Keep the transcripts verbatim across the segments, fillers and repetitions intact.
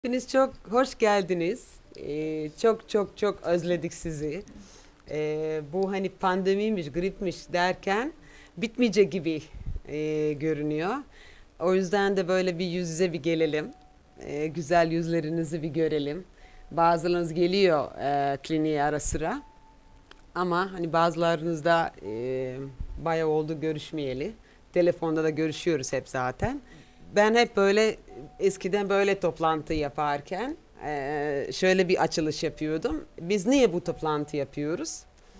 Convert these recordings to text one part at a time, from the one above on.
Hepiniz çok hoş geldiniz. Ee, çok çok çok özledik sizi. Ee, bu hani pandemiymiş, gripmiş derken bitmeyecek gibi e, görünüyor. O yüzden de böyle bir yüz yüze bir gelelim. Ee, güzel yüzlerinizi bir görelim. Bazılarınız geliyor e, kliniğe ara sıra. Ama hani bazılarınız da e, bayağı oldu görüşmeyeli. Telefonda da görüşüyoruz hep zaten. Ben hep böyle eskiden böyle toplantı yaparken e, şöyle bir açılış yapıyordum. Biz niye bu toplantı yapıyoruz?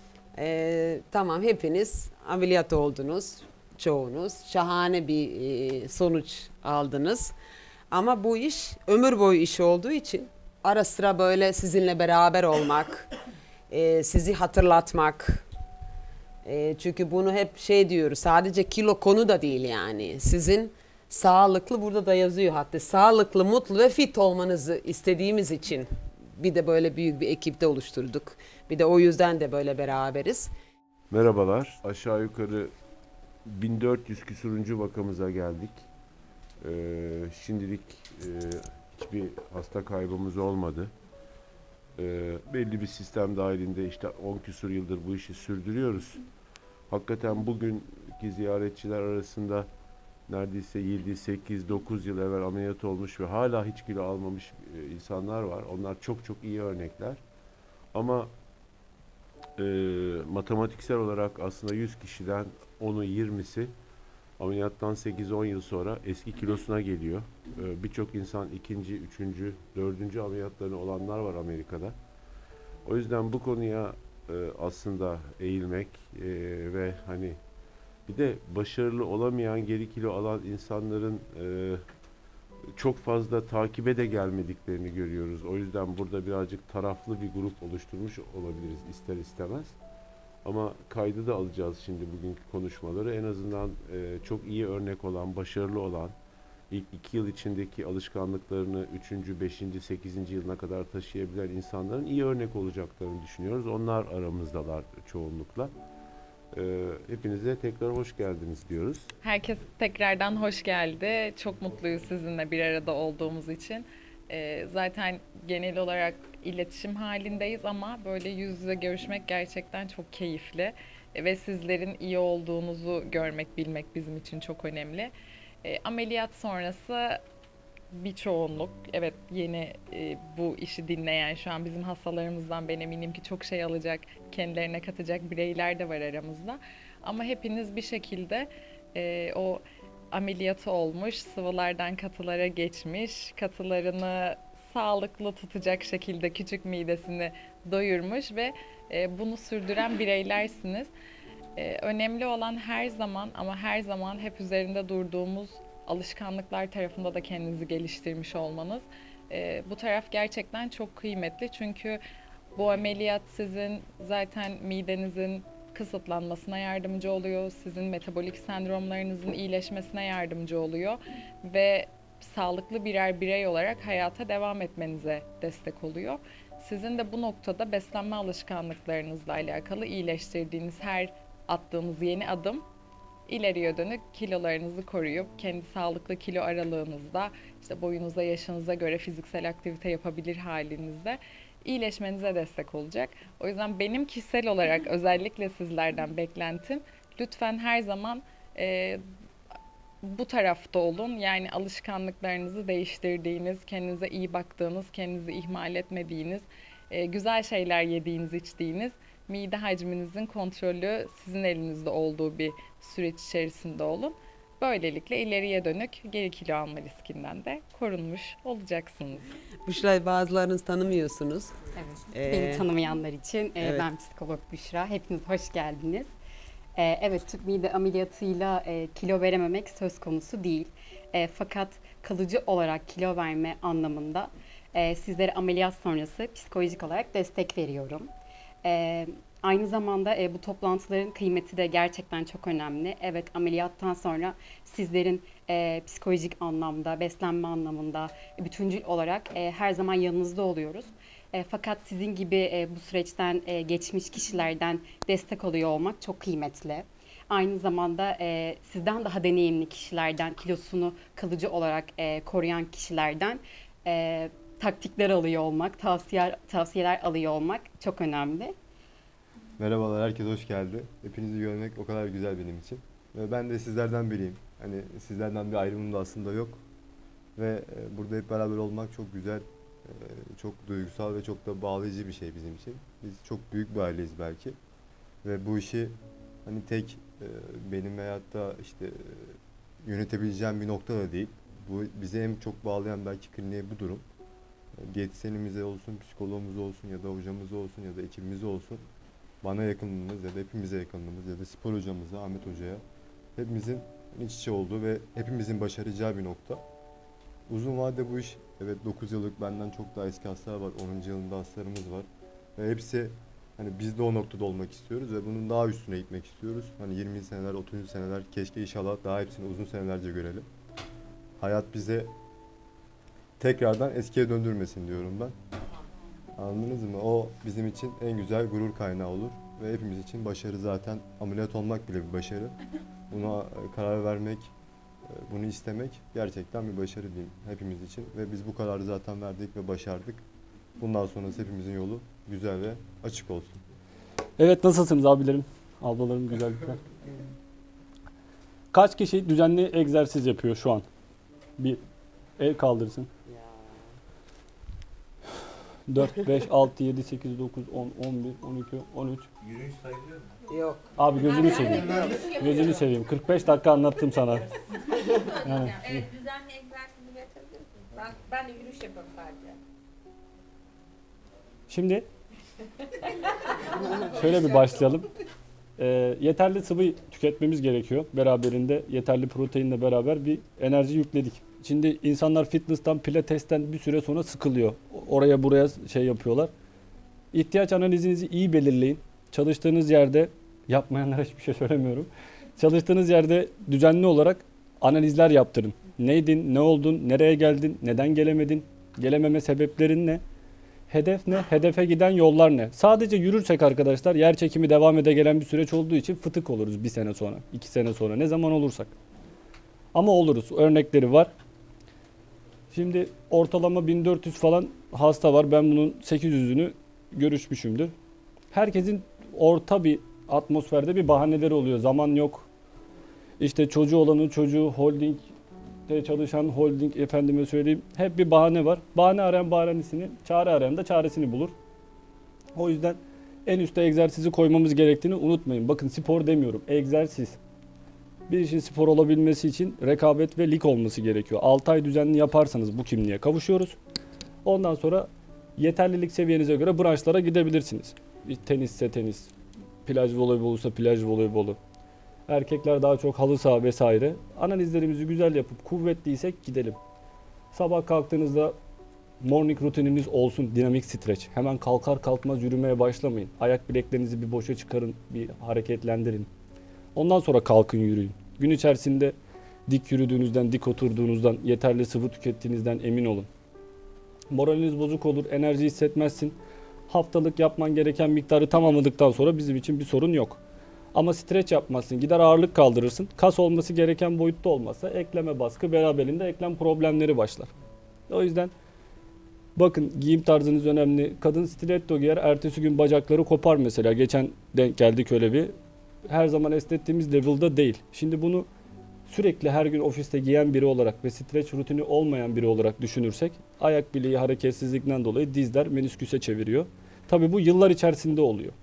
E, tamam hepiniz ameliyat oldunuz, çoğunuz. Şahane bir e, sonuç aldınız. Ama bu iş ömür boyu iş olduğu için ara sıra böyle sizinle beraber olmak, e, sizi hatırlatmak. E, çünkü bunu hep şey diyoruz, sadece kilo konu da değil yani. Sizin sağlıklı, burada da yazıyor hatta, sağlıklı, mutlu ve fit olmanızı istediğimiz için bir de böyle büyük bir ekipte oluşturduk. Bir de o yüzden de böyle beraberiz. Merhabalar. Aşağı yukarı bin dört yüz küsuruncu vakamıza geldik. Ee, şimdilik e, hiçbir hasta kaybımız olmadı. Ee, belli bir sistem dahilinde işte on küsur yıldır bu işi sürdürüyoruz. Hakikaten bugünkü ziyaretçiler arasında neredeyse yedi, sekiz, dokuz yıl evvel ameliyat olmuş ve hala hiç kilo almamış e, insanlar var. Onlar çok çok iyi örnekler. Ama e, matematiksel olarak aslında yüz kişiden onu yirmisi ameliyattan sekiz on yıl sonra eski kilosuna geliyor. E, Birçok insan ikinci, üçüncü, dördüncü ameliyatlarını olanlar var Amerika'da. O yüzden bu konuya e, aslında eğilmek e, ve hani bir de başarılı olamayan, geri kilo alan insanların e, çok fazla takibe de gelmediklerini görüyoruz. O yüzden burada birazcık taraflı bir grup oluşturmuş olabiliriz ister istemez. Ama kaydı da alacağız şimdi bugünkü konuşmaları. En azından e, çok iyi örnek olan, başarılı olan, ilk iki yıl içindeki alışkanlıklarını üçüncü, beşinci, sekizinci yılına kadar taşıyabilen insanların iyi örnek olacaklarını düşünüyoruz. Onlar aramızdalar çoğunlukla. E, hepinize tekrar hoş geldiniz diyoruz. Herkes tekrardan hoş geldi. Çok mutluyuz sizinle bir arada olduğumuz için. Ee, zaten genel olarak iletişim halindeyiz ama böyle yüz yüze görüşmek gerçekten çok keyifli. Ee, ve sizlerin iyi olduğunuzu görmek, bilmek bizim için çok önemli. Ee, ameliyat sonrası bir çoğunluk, evet yeni e, bu işi dinleyen şu an bizim hastalarımızdan ben eminim ki çok şey alacak, kendilerine katacak bireyler de var aramızda. Ama hepiniz bir şekilde e, o ameliyatı olmuş, sıvılardan katılara geçmiş, katılarını sağlıklı tutacak şekilde küçük midesini doyurmuş ve e, bunu sürdüren bireylersiniz. E, önemli olan her zaman ama her zaman hep üzerinde durduğumuz alışkanlıklar tarafında da kendinizi geliştirmiş olmanız. E, bu taraf gerçekten çok kıymetli çünkü bu ameliyat sizin zaten midenizin kısıtlanmasına yardımcı oluyor, sizin metabolik sendromlarınızın iyileşmesine yardımcı oluyor ve sağlıklı birer birey olarak hayata devam etmenize destek oluyor. Sizin de bu noktada beslenme alışkanlıklarınızla alakalı iyileştirdiğiniz her attığınız yeni adım ileriye dönük kilolarınızı koruyup kendi sağlıklı kilo aralığınızda işte boyunuza, yaşınıza göre fiziksel aktivite yapabilir halinizde iyileşmenize destek olacak. O yüzden benim kişisel olarak özellikle sizlerden beklentim lütfen her zaman e, bu tarafta olun. Yani alışkanlıklarınızı değiştirdiğiniz, kendinize iyi baktığınız, kendinizi ihmal etmediğiniz, e, güzel şeyler yediğiniz, içtiğiniz, mide hacminizin kontrolü sizin elinizde olduğu bir süreç içerisinde olun. Böylelikle ileriye dönük geri kilo alma riskinden de korunmuş olacaksınız. Büşra, bazılarınız tanımıyorsunuz. Evet, Ee, beni tanımayanlar için e, evet. ben psikolog Büşra. Hepiniz hoş geldiniz. E, evet, tüp mide ameliyatıyla e, kilo verememek söz konusu değil. E, fakat kalıcı olarak kilo verme anlamında e, sizlere ameliyat sonrası psikolojik olarak destek veriyorum. E, Aynı zamanda e, bu toplantıların kıymeti de gerçekten çok önemli. Evet, ameliyattan sonra sizlerin e, psikolojik anlamda, beslenme anlamında, e, bütüncül olarak e, her zaman yanınızda oluyoruz. E, fakat sizin gibi e, bu süreçten e, geçmiş kişilerden destek alıyor olmak çok kıymetli. Aynı zamanda e, sizden daha deneyimli kişilerden, kilosunu kalıcı olarak e, koruyan kişilerden e, taktikler alıyor olmak, tavsiyeler, tavsiyeler alıyor olmak çok önemli. Merhabalar, herkes hoş geldi. Hepinizi görmek o kadar güzel benim için. Ve ben de sizlerden biriyim. Hani sizlerden bir ayrımım da aslında yok. Ve e, burada hep beraber olmak çok güzel, e, çok duygusal ve çok da bağlayıcı bir şey bizim için. Biz çok büyük bir aileyiz belki. Ve bu işi hani tek e, benim veyahut da işte e, yönetebileceğim bir nokta da değil. Bu bizi en çok bağlayan belki kliniğe bu durum. E, diyetisyenimize olsun, psikologumuz olsun ya da hocamız olsun ya da ekibimiz olsun. Bana yakınlığımız ya da hepimize yakınlığımız ya da spor hocamıza, Ahmet Hoca'ya hepimizin iç içe olduğu ve hepimizin başaracağı bir nokta. Uzun vadede bu iş, evet dokuz yıllık benden çok daha eski hastalar var, onuncu yılında hastalarımız var. Ve hepsi hani biz de o noktada olmak istiyoruz ve bunun daha üstüne gitmek istiyoruz. Hani yirmi seneler, otuz seneler keşke inşallah daha hepsini uzun senelerce görelim. Hayat bize tekrardan eskiye döndürmesin diyorum ben. Anladınız mı? O bizim için en güzel gurur kaynağı olur ve hepimiz için başarı zaten ameliyat olmak bile bir başarı. Buna karar vermek, bunu istemek gerçekten bir başarı diyeyim hepimiz için ve biz bu kararı zaten verdik ve başardık. Bundan sonrası hepimizin yolu güzel ve açık olsun. Evet, nasılsınız abilerim, ablalarım, güzellikler? Kaç kişi düzenli egzersiz yapıyor şu an? Bir el kaldırsın. dört, beş, altı, yedi, sekiz, dokuz, on, on bir, on iki, on üç. Yürüyüş sayılıyor mu? Yok. Abi gözünü seveyim. Gözünü seveyim. kırk beş dakika anlattım sana. Yani, Evet, düzenli egzersizi üretebiliyorsunuz. Ben, ben de yürüyüş yapıyorum sadece. şimdi şöyle bir başlayalım. Ee, yeterli sıvı tüketmemiz gerekiyor. Beraberinde yeterli proteinle beraber bir enerji yükledik. Şimdi insanlar fitness'tan, pilatesten bir süre sonra sıkılıyor. Oraya buraya şey yapıyorlar. İhtiyaç analizinizi iyi belirleyin. Çalıştığınız yerde, yapmayanlara hiçbir şey söylemiyorum. Çalıştığınız yerde düzenli olarak analizler yaptırın. Neydin, ne oldun, nereye geldin, neden gelemedin, gelememe sebeplerin ne? Hedef ne? Hedefe giden yollar ne? Sadece yürürsek arkadaşlar yer çekimi devam ede gelen bir süreç olduğu için fıtık oluruz bir sene sonra, iki sene sonra, ne zaman olursak. Ama oluruz. Örnekleri var. Şimdi ortalama bin dört yüz falan hasta var. Ben bunun sekiz yüzünü görüşmüşümdür. Herkesin orta bir atmosferde bir bahaneleri oluyor. Zaman yok. İşte çocuğu olanın çocuğu, holdingde çalışan holding, efendime söyleyeyim. Hep bir bahane var. Bahane arayan bahanesini, çare arayan da çaresini bulur. O yüzden en üstte egzersizi koymamız gerektiğini unutmayın. Bakın spor demiyorum, egzersiz. Bir işin spor olabilmesi için rekabet ve lig olması gerekiyor. altı ay düzenli yaparsanız bu kimliğe kavuşuyoruz. Ondan sonra yeterlilik seviyenize göre branşlara gidebilirsiniz. Tenisse tenis, plaj voleyboluysa plaj voleybolu. Erkekler daha çok halı saha vesaire. Analizlerimizi güzel yapıp kuvvetliysek gidelim. Sabah kalktığınızda morning rutininiz olsun, dinamik streç. Hemen kalkar kalkmaz yürümeye başlamayın. Ayak bileklerinizi bir boşa çıkarın, bir hareketlendirin. Ondan sonra kalkın yürüyün. Gün içerisinde dik yürüdüğünüzden, dik oturduğunuzdan, yeterli sıvı tükettiğinizden emin olun. Moraliniz bozuk olur, enerji hissetmezsin. Haftalık yapman gereken miktarı tamamladıktan sonra bizim için bir sorun yok. Ama streç yapmazsın, gider ağırlık kaldırırsın. Kas olması gereken boyutta olmazsa ekleme baskı beraberinde eklem problemleri başlar. O yüzden bakın giyim tarzınız önemli. Kadın stiletto giyer, ertesi gün bacakları kopar mesela. Geçen denk geldik öyle bir. Her zaman esnettiğimiz level'da değil. Şimdi bunu sürekli her gün ofiste giyen biri olarak ve streç rutini olmayan biri olarak düşünürsek ayak bileği hareketsizlikten dolayı dizler menisküse çeviriyor. Tabii bu yıllar içerisinde oluyor.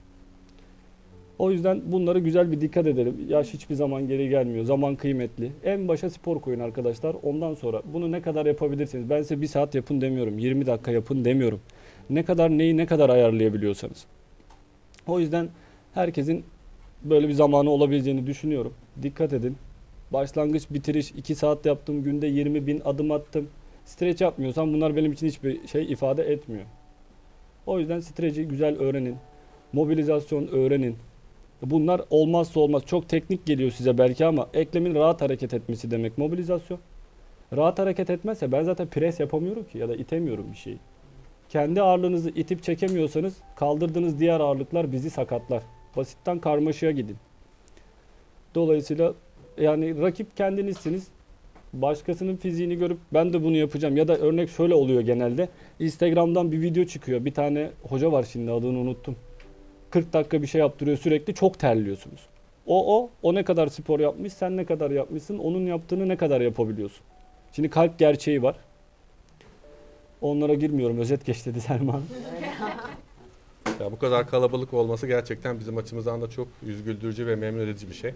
O yüzden bunları güzel bir dikkat edelim. Yaş hiçbir zaman geri gelmiyor. Zaman kıymetli. En başa spor koyun arkadaşlar. Ondan sonra bunu ne kadar yapabilirsiniz? Ben size bir saat yapın demiyorum. yirmi dakika yapın demiyorum. Ne kadar neyi ne kadar ayarlayabiliyorsanız. O yüzden herkesin böyle bir zamanı olabileceğini düşünüyorum. Dikkat edin. Başlangıç bitiriş iki saat yaptım. Günde yirmi bin adım attım. Streç yapmıyorsam bunlar benim için hiçbir şey ifade etmiyor. O yüzden streci güzel öğrenin. Mobilizasyon öğrenin. Bunlar olmazsa olmaz. Çok teknik geliyor size belki ama eklemin rahat hareket etmesi demek mobilizasyon. Rahat hareket etmezse ben zaten pres yapamıyorum ki ya da itemiyorum bir şeyi. Kendi ağırlığınızı itip çekemiyorsanız kaldırdığınız diğer ağırlıklar bizi sakatlar. Basitten karmaşaya gidin. Dolayısıyla yani rakip kendinizsiniz. Başkasının fiziğini görüp ben de bunu yapacağım ya da örnek şöyle oluyor genelde. Instagram'dan bir video çıkıyor. Bir tane hoca var, şimdi adını unuttum. kırk dakika bir şey yaptırıyor sürekli, çok terliyorsunuz. O o o ne kadar spor yapmış, sen ne kadar yapmışsın, onun yaptığını ne kadar yapabiliyorsun. Şimdi kalp gerçeği var. Onlara girmiyorum. Özet geç dedi Selman. Ya bu kadar kalabalık olması gerçekten bizim açımızdan da çok yüz güldürücü ve memnun edici bir şey.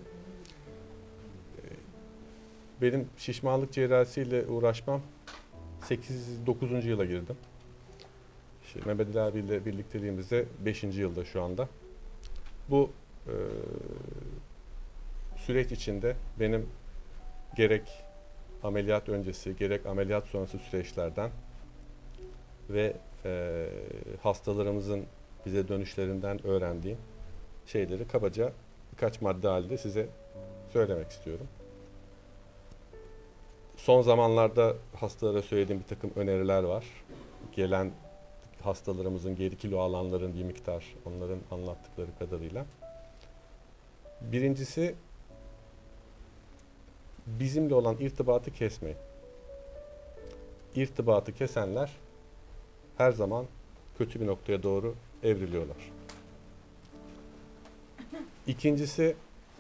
Benim şişmanlık cerrahisiyle uğraşmam sekiz dokuzuncu yıla girdim. İşte Mehmet Ali abiyle birlikteliğimizde beşinci yılda şu anda. Bu e, süreç içinde benim gerek ameliyat öncesi, gerek ameliyat sonrası süreçlerden ve e, hastalarımızın bize dönüşlerinden öğrendiğim şeyleri kabaca birkaç madde halinde size söylemek istiyorum. Son zamanlarda hastalara söylediğim bir takım öneriler var. Gelen hastalarımızın, geri kilo alanların bir miktar, onların anlattıkları kadarıyla. Birincisi, bizimle olan irtibatı kesmeyin. İrtibatı kesenler her zaman kötü bir noktaya doğru evriliyorlar. İkincisi,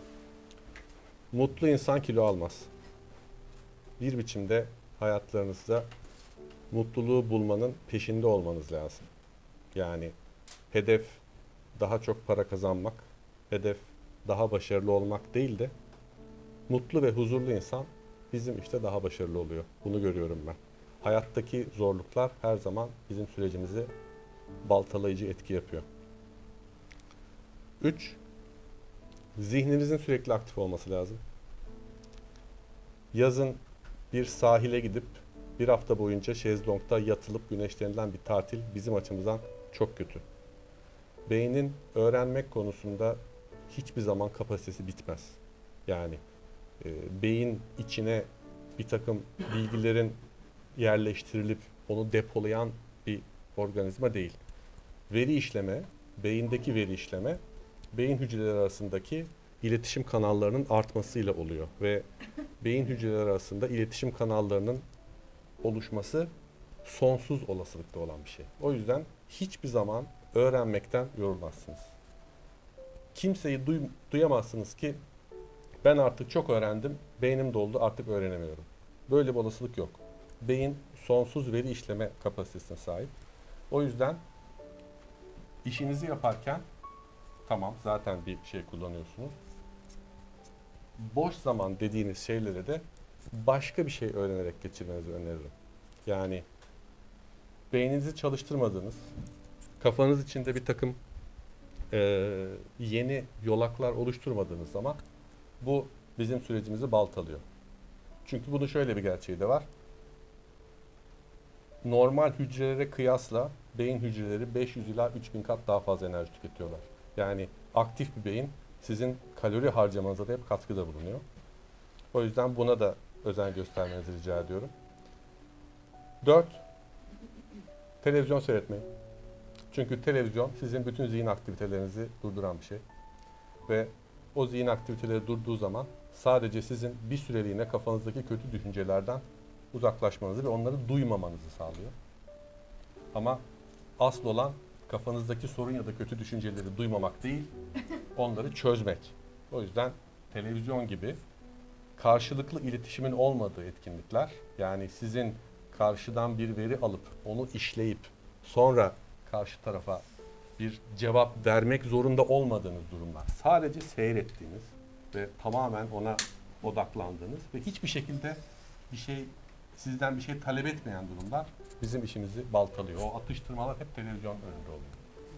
mutlu insan kilo almaz. Bir biçimde hayatlarınızda mutluluğu bulmanın peşinde olmanız lazım. Yani hedef daha çok para kazanmak, hedef daha başarılı olmak değil de mutlu ve huzurlu insan bizim işte daha başarılı oluyor. Bunu görüyorum ben. Hayattaki zorluklar her zaman bizim sürecimizi baltalayıcı etki yapıyor. Üç, zihninizin sürekli aktif olması lazım. Yazın bir sahile gidip bir hafta boyunca şezlongda yatılıp güneşlenilen bir tatil bizim açımızdan çok kötü. Beynin öğrenmek konusunda hiçbir zaman kapasitesi bitmez. Yani e, beyin içine bir takım bilgilerin yerleştirilip onu depolayan bir organizma değil. Veri işleme, beyindeki veri işleme, beyin hücreleri arasındaki iletişim kanallarının artmasıyla oluyor ve beyin hücreleri arasında iletişim kanallarının oluşması sonsuz olasılıkta olan bir şey. O yüzden hiçbir zaman öğrenmekten yorulmazsınız. Kimseyi duy, duyamazsınız ki ben artık çok öğrendim, beynim doldu, artık öğrenemiyorum. Böyle bir olasılık yok. Beyin sonsuz veri işleme kapasitesine sahip. O yüzden işinizi yaparken tamam zaten bir şey kullanıyorsunuz. Boş zaman dediğiniz şeylere de başka bir şey öğrenerek geçirmenizi öneririm. Yani beyninizi çalıştırmadığınız, kafanız içinde bir takım e, yeni yolaklar oluşturmadığınız zaman bu bizim sürecimizi baltalıyor. Çünkü bunun şöyle bir gerçeği de var. Normal hücrelere kıyasla beyin hücreleri beş yüz ila üç bin kat daha fazla enerji tüketiyorlar. Yani aktif bir beyin sizin kalori harcamanıza da hep katkıda bulunuyor. O yüzden buna da özen göstermenizi rica ediyorum. Dört, televizyon seyretmeyin. Çünkü televizyon sizin bütün zihin aktivitelerinizi durduran bir şey. Ve o zihin aktiviteleri durduğu zaman sadece sizin bir süreliğine kafanızdaki kötü düşüncelerden uzaklaşmanızı ve onları duymamanızı sağlıyor. Ama asıl olan kafanızdaki sorun ya da kötü düşünceleri duymamak değil, onları çözmek. O yüzden televizyon gibi karşılıklı iletişimin olmadığı etkinlikler, yani sizin karşıdan bir veri alıp onu işleyip sonra karşı tarafa bir cevap vermek zorunda olmadığınız durumlar. Sadece seyrettiğiniz ve tamamen ona odaklandığınız ve hiçbir şekilde bir şey sizden bir şey talep etmeyen durumlar bizim işimizi baltalıyor. O atıştırmalar hep televizyon önünde oluyor.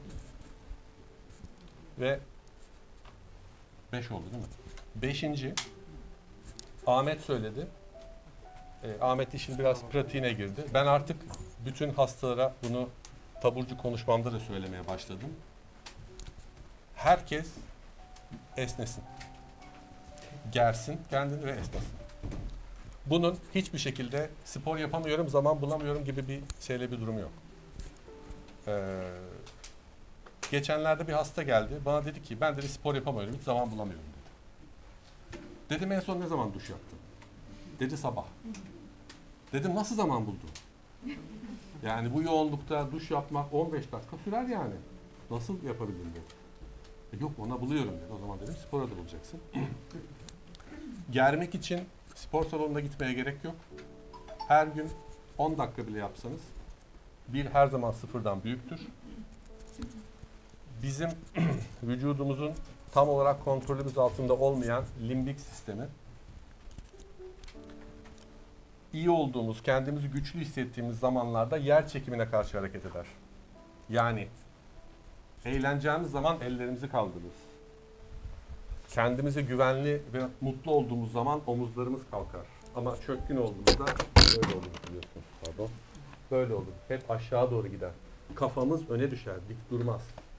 Ve beş oldu değil mi? Beşinci, Ahmet söyledi. E, Ahmet işin biraz pratiğine girdi. Ben artık bütün hastalara bunu taburcu konuşmamda da söylemeye başladım. Herkes esnesin. Gersin kendini ve esnesin. Bunun hiçbir şekilde spor yapamıyorum, zaman bulamıyorum gibi bir şeyle bir durum yok. Ee, geçenlerde bir hasta geldi. Bana dedi ki ben dedi spor yapamıyorum, hiç zaman bulamıyorum dedi. Dedim en son ne zaman duş yaptın? Dedi sabah. Dedim nasıl zaman buldun? Yani bu yoğunlukta duş yapmak on beş dakika sürer yani. Nasıl yapabildin dedi. E yok ona buluyorum dedi. O zaman dedim spora da bulacaksın. Germek için spor salonuna gitmeye gerek yok. Her gün on dakika bile yapsanız bir her zaman sıfırdan büyüktür. Bizim vücudumuzun tam olarak kontrolümüz altında olmayan limbik sistemi iyi olduğumuz, kendimizi güçlü hissettiğimiz zamanlarda yer çekimine karşı hareket eder. Yani eğleneceğimiz zaman ellerimizi kaldırırız. Kendimize güvenli ve mutlu olduğumuz zaman omuzlarımız kalkar. Ama çökkün olduğumuzda böyle olur biliyorsunuz. Pardon. Böyle olur. Hep aşağı doğru gider. Kafamız öne düşer, dik durmaz.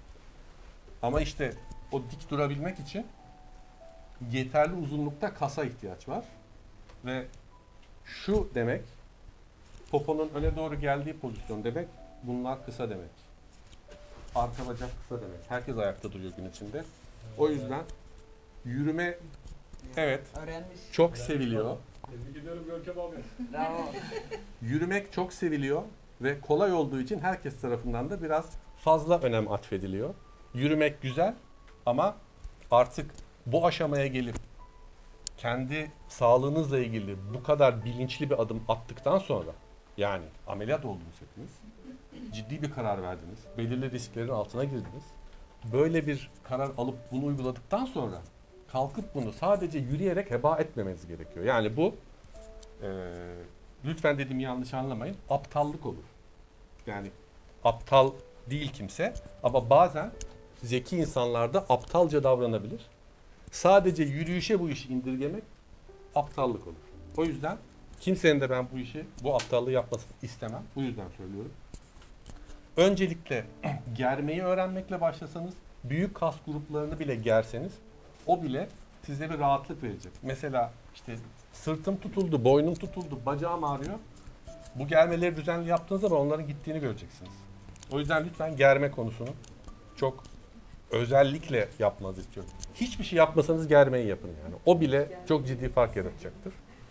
Ama işte o dik durabilmek için yeterli uzunlukta kasa ihtiyaç var. Ve şu demek, poponun öne doğru geldiği pozisyon demek, bunlar kısa demek. Arka bacak kısa demek. Herkes ayakta duruyor gün içinde. O yüzden yürüme, evet, Öğrenmiş. çok seviliyor. Tebrik ediyorum Görkem abi. Bravo. Yürümek çok seviliyor ve kolay olduğu için herkes tarafından da biraz fazla önem atfediliyor. Yürümek güzel ama artık bu aşamaya gelip kendi sağlığınızla ilgili bu kadar bilinçli bir adım attıktan sonra, yani ameliyat oldunuz hepiniz, ciddi bir karar verdiniz, belirli risklerin altına girdiniz. Böyle bir karar alıp bunu uyguladıktan sonra kalkıp bunu sadece yürüyerek heba etmemeniz gerekiyor. Yani bu, e, lütfen dediğimi yanlış anlamayın, aptallık olur. Yani aptal değil kimse ama bazen zeki insanlar da aptalca davranabilir. Sadece yürüyüşe bu işi indirgemek aptallık olur. O yüzden kimsenin de ben bu işi, bu aptallığı yapmasını istemem. Bu yüzden söylüyorum. Öncelikle germeyi öğrenmekle başlasanız, büyük kas gruplarını bile gerseniz, o bile size bir rahatlık verecek. Mesela işte sırtım tutuldu, boynum tutuldu, bacağım ağrıyor. Bu germeleri düzenli yaptığınız zaman onların gittiğini göreceksiniz. O yüzden lütfen germe konusunu çok özellikle yapmanızı istiyorum. Hiçbir şey yapmasanız germeyi yapın yani. O bile çok ciddi fark yaratacaktır.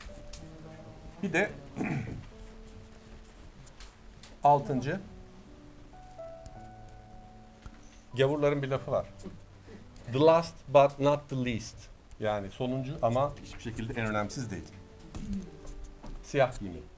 Bir de altıncı, gavurların bir lafı var. The last but not the least. Yani sonuncu ama hiçbir şekilde en önemsiz değil. Siyah giymeyin.